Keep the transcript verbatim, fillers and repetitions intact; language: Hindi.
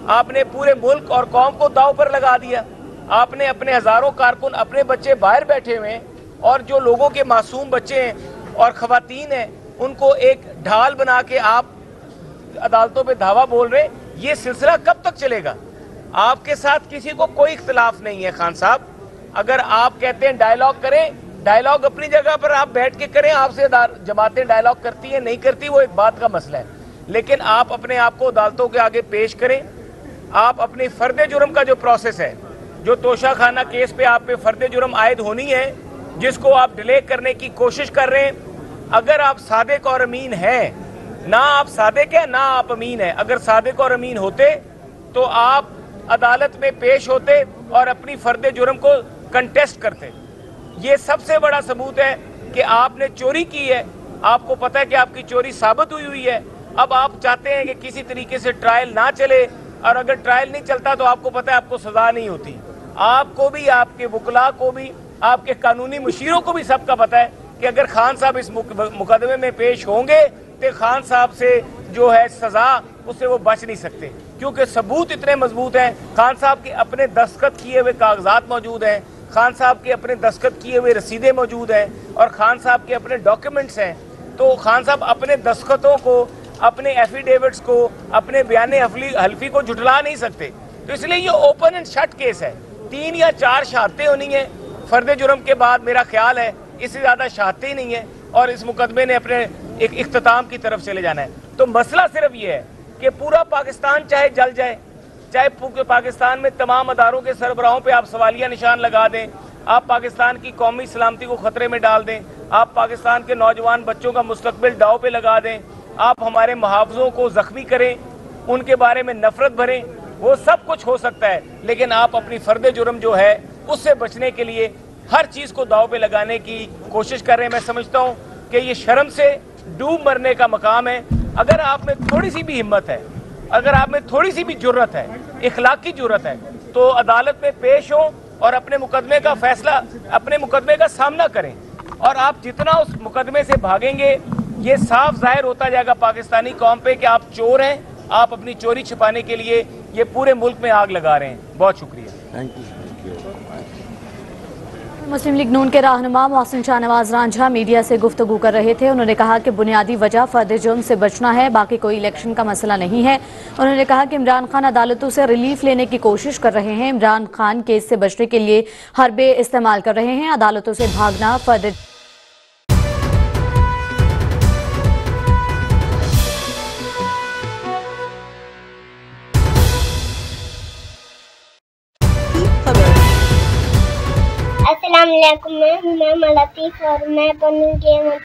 आपने पूरे मुल्क और कौम को दांव पर लगा दिया। आपने अपने हजारों कारकुन, अपने बच्चे बाहर बैठे हुए हैं और जो लोगों के मासूम बच्चे हैं और खवातीन हैं उनको एक ढाल बना के आप अदालतों पे धावा बोल रहे हैं। ये सिलसिला कब तक चलेगा? आपके साथ किसी को कोई इख्तिलाफ नहीं है खान साहब। अगर आप कहते हैं डायलॉग करें, डायलॉग अपनी जगह पर आप बैठ के करें। आपसे जमातें डायलॉग करती हैं नहीं करती, वो एक बात का मसला है, लेकिन आप अपने आप को अदालतों के आगे पेश करें। आप अपनी फर्द जुर्म का जो प्रोसेस है, जो तोशा खाना केस पे आप पे फर्द जुर्म आयद होनी है, जिसको आप डिले करने की कोशिश कर रहे हैं। अगर आप सादिक और अमीन हैं, ना आप सादिक हैं ना आप अमीन हैं, अगर सादिक और अमीन होते तो आप अदालत में पेश होते और अपनी फर्द जुर्म को कंटेस्ट करते। ये सबसे बड़ा सबूत है कि आपने चोरी की है, आपको पता है कि आपकी चोरी साबित हुई हुई है। अब आप चाहते हैं कि किसी तरीके से ट्रायल ना चले, और अगर ट्रायल नहीं चलता तो आपको पता है आपको सजा नहीं होती। आपको भी, आपके वकला को भी, आपके कानूनी मुशीरों को भी सबका पता है कि अगर खान साहब इस मुकदमे में पेश होंगे तो खान साहब से जो है सजा, उससे वो बच नहीं सकते, क्योंकि सबूत इतने मजबूत हैं। खान साहब के अपने दस्तखत किए हुए कागजात मौजूद हैं, खान साहब के अपने दस्तखत किए हुए रसीदें मौजूद हैं और खान साहब के अपने डॉक्यूमेंट्स हैं। तो खान साहब अपने दस्तखतों को, अपने एफिडेविट्स को, अपने बयान हल्फी को जुटला नहीं सकते। तो इसलिए ये ओपन एंड शट केस है। तीन या चार शहादतें होनी है फर्द जुर्म के बाद, मेरा ख्याल है इससे ज्यादा शहादतें ही नहीं है, और इस मुकदमे ने अपने एक इख्तिताम की तरफ चले जाना है। तो मसला सिर्फ ये है कि पूरा पाकिस्तान चाहे जल जाए, चाहे पाकिस्तान में तमाम अदारों के सरबराहों पे आप सवालिया निशान लगा दें, आप पाकिस्तान की कौमी सलामती को खतरे में डाल दें, आप पाकिस्तान के नौजवान बच्चों का मुस्तकबिल दाव पे लगा दें, आप हमारे मुहावजों को जख्मी करें, उनके बारे में नफरत भरें, वो सब कुछ हो सकता है। लेकिन आप अपनी फर्द जुर्म जो है उससे बचने के लिए हर चीज़ को दाव पे लगाने की कोशिश कर रहे हैं। मैं समझता हूँ कि ये शर्म से डूब मरने का मकाम है। अगर आप में थोड़ी सी भी हिम्मत है, अगर आप में थोड़ी सी भी जुर्रत है, इखलाकी जुर्रत है, तो अदालत में पेश हो और अपने मुकदमे का फैसला, अपने मुकदमे का सामना करें। और आप जितना उस मुकदमे से भागेंगे, ये साफ जाहिर होता जाएगा पाकिस्तानी कौम पे कि आप चोर हैं। आप अपनी चोरी छिपाने के लिए ये पूरे मुल्क में आग लगा रहे हैं। बहुत शुक्रिया। Thank you. मुस्लिम लीग नून के रहनुमा मोहसिन शाहनवाज रांझा मीडिया से गुफ्तगू कर रहे थे। उन्होंने कहा कि बुनियादी वजह फर्द जुर्म से बचना है, बाकी कोई इलेक्शन का मसला नहीं है। उन्होंने कहा कि इमरान खान अदालतों से रिलीफ लेने की कोशिश कर रहे हैं। इमरान खान केस से बचने के लिए हरबे इस्तेमाल कर रहे हैं। अदालतों से भागना फर्द अस्सलाम वालेकुम, मैं हूं लतीफ और मैं बनूंगी